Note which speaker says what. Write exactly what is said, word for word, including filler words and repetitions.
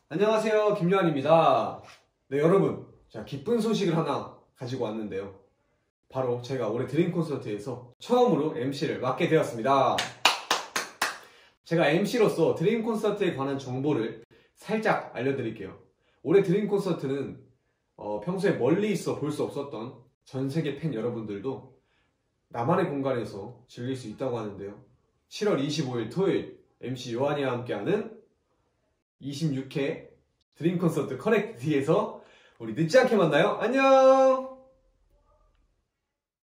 Speaker 1: 안녕하세요, 김요한입니다. 네, 여러분, 자, 기쁜 소식을 하나 가지고 왔는데요. 바로 제가 올해 드림 콘서트에서 처음으로 엠씨를 맡게 되었습니다. 제가 엠씨로서 드림 콘서트에 관한 정보를 살짝 알려드릴게요. 올해 드림 콘서트는 어, 평소에 멀리 있어 볼 수 없었던 전 세계 팬 여러분들도 나만의 공간에서 즐길 수 있다고 하는데요. 칠월 이십오일 토요일 엠씨 요한이와 함께하는 이십육 회 드림 콘서트 커넥트에서 우리 늦지 않게 만나요. 안녕!